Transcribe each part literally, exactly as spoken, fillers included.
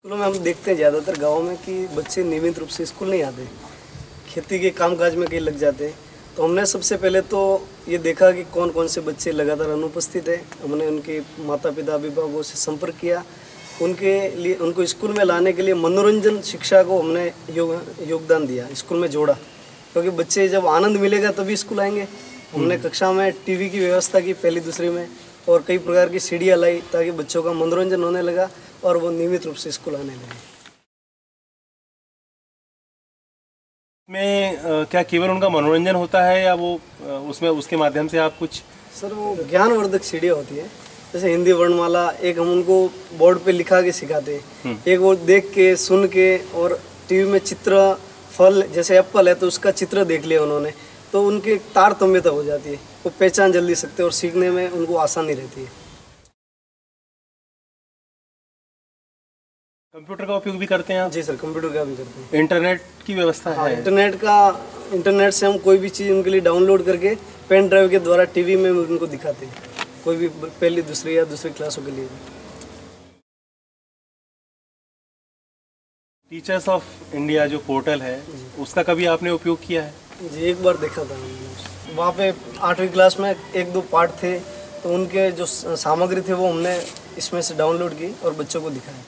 स्कूलों में हम देखते हैं ज़्यादातर गाँव में कि बच्चे नियमित रूप से स्कूल नहीं आते, खेती के कामकाज में कहीं लग जाते हैं। तो हमने सबसे पहले तो ये देखा कि कौन कौन से बच्चे लगातार अनुपस्थित हैं। हमने उनके माता पिता अभिभावकों से संपर्क किया, उनके लिए उनको स्कूल में लाने के लिए मनोरंजन शिक्षा को हमने योग योगदान दिया, स्कूल में जोड़ा, क्योंकि बच्चे जब आनंद मिलेगा तभी स्कूल आएंगे। हमने कक्षा में टीवी की व्यवस्था की पहली दूसरी में, और कई प्रकार की सीढ़ियाँ लाई ताकि बच्चों का मनोरंजन होने लगा और वो नियमित रूप से स्कूल आने लगे। में आ, क्या केवल उनका मनोरंजन होता है या वो आ, उसमें उसके माध्यम से आप कुछ? सर वो ज्ञानवर्धक सीढ़ियाँ होती है, जैसे हिंदी वर्णमाला एक हम उनको बोर्ड पे लिखा के सिखाते हैं, एक वो देख के सुन के, और टीवी में चित्र, फल जैसे एप्पल है तो उसका चित्र देख लिया उन्होंने, तो उनकी तारतम्यता हो जाती है, वो पहचान जल्दी सकते हैं और सीखने में उनको आसानी रहती है। कंप्यूटर का उपयोग भी करते हैं आप? जी सर, कंप्यूटर का भी करते हैं। इंटरनेट की व्यवस्था हाँ, है? इंटरनेट का इंटरनेट से हम कोई भी चीज़ उनके लिए डाउनलोड करके पेन ड्राइव के द्वारा टीवी में उनको दिखाते हैं, कोई भी पहली दूसरी या दूसरी क्लासों के लिए। टीचर्स ऑफ इंडिया जो पोर्टल है उसका कभी आपने उपयोग किया है? जी एक बार देखा था हमने, वहाँ पे आठवीं क्लास में एक दो पार्ट थे, तो उनके जो सामग्री थे वो हमने इसमें से डाउनलोड की और बच्चों को दिखाया।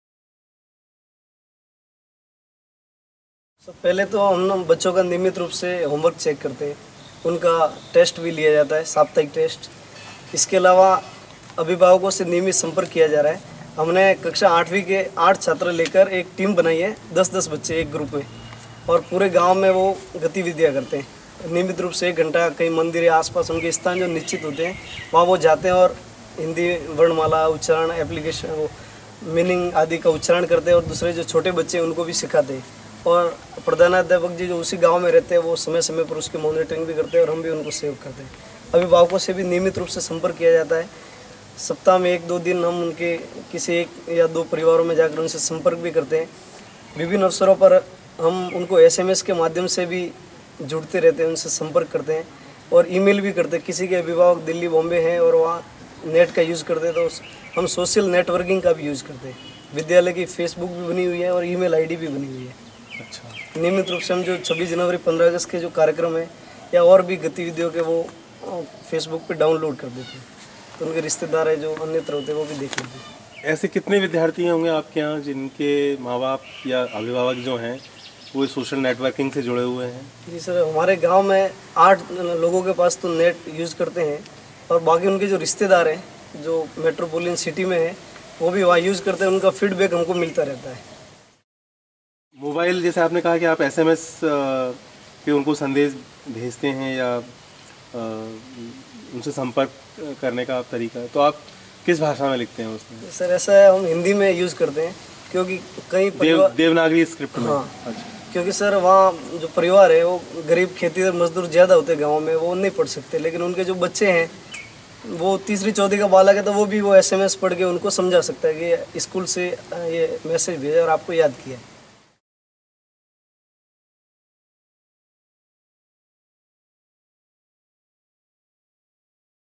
तो पहले तो हम बच्चों का नियमित रूप से होमवर्क चेक करते हैं, उनका टेस्ट भी लिया जाता है, साप्ताहिक टेस्ट। इसके अलावा अभिभावकों से नियमित संपर्क किया जा रहा है। हमने कक्षा आठवीं के आठ छात्र लेकर एक टीम बनाई है, दस दस बच्चे एक ग्रुप में, और पूरे गांव में वो गतिविधियां करते हैं। नियमित रूप से एक घंटा कई मंदिर या आसपास उनके स्थान जो निश्चित होते हैं वहाँ वो जाते हैं और हिंदी वर्णमाला उच्चारण, एप्लीकेशन, वो मीनिंग आदि का उच्चारण करते हैं, और दूसरे जो छोटे बच्चे हैं उनको भी सिखाते हैं। और प्रधानाध्यापक जी जो उसी गांव में रहते हैं वो समय समय पर उसकी मॉनिटरिंग भी करते हैं और हम भी उनको सेव करते हैं। अभिभावकों से भी नियमित रूप से संपर्क किया जाता है। सप्ताह में एक दो दिन हम उनके किसी एक या दो परिवारों में जाकर उनसे संपर्क भी करते हैं। विभिन्न अवसरों पर हम उनको एसएमएस के माध्यम से भी जुड़ते रहते हैं, उनसे संपर्क करते हैं, और ईमेल भी करते हैं। किसी के अभिभावक दिल्ली बॉम्बे हैं और वहाँ नेट का यूज़ करते हैं तो हम सोशल नेटवर्किंग का भी यूज़ करते हैं। विद्यालय की फेसबुक भी बनी हुई है और ईमेल आईडी भी बनी हुई है। अच्छा, नियमित रूप से हम जो छब्बीस जनवरी पंद्रह अगस्त के जो कार्यक्रम है या और भी गतिविधियों के वो फेसबुक पे डाउनलोड कर देते हैं, तो उनके रिश्तेदार है जो अन्यत्र होते हैं वो भी देख लेते हैं। ऐसे कितने विद्यार्थी होंगे आपके यहाँ जिनके माँ बाप या अभिभावक जो हैं वो सोशल नेटवर्किंग से जुड़े हुए हैं? जी सर, हमारे गांव में आठ लोगों के पास तो नेट यूज़ करते हैं, और बाकी उनके जो रिश्तेदार हैं जो मेट्रोपोलियन सिटी में है वो भी वहाँ यूज़ करते हैं। उनका फीडबैक हमको मिलता रहता है। मोबाइल, जैसे आपने कहा कि आप एसएमएस पे उनको संदेश भेजते हैं या उनसे संपर्क करने का आप तरीका है, तो आप किस भाषा में लिखते हैं उसमें? सर ऐसा है, हम हिंदी में यूज़ करते हैं क्योंकि कई देव, देवनागरी स्क्रिप्ट में। हाँ, अच्छा। क्योंकि सर वहाँ जो परिवार है वो गरीब खेतीहर मजदूर ज़्यादा होते हैं गाँव में, वो नहीं पढ़ सकते, लेकिन उनके जो बच्चे हैं वो तीसरी चौथी का बालक है तो वो भी वो एसएमएस पढ़ के उनको समझा सकता है कि स्कूल से ये मैसेज भेजा और आपको याद किया।